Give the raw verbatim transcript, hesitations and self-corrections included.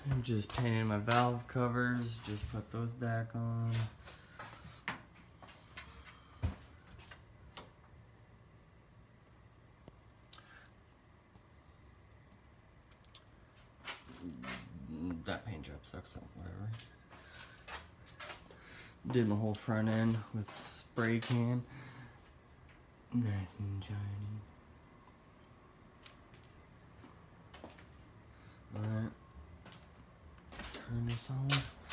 I'm just painting my valve covers, just put those back on. That paint job sucks, but whatever. Did my whole front end with spray can. Nice and shiny. Alright. Turn this on.